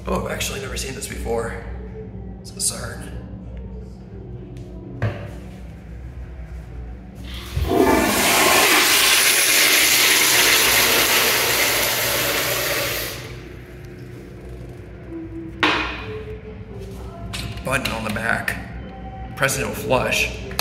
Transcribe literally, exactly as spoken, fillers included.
Oh, I've actually never seen this before. It's a siren. Button on the back. Press it, it'll flush.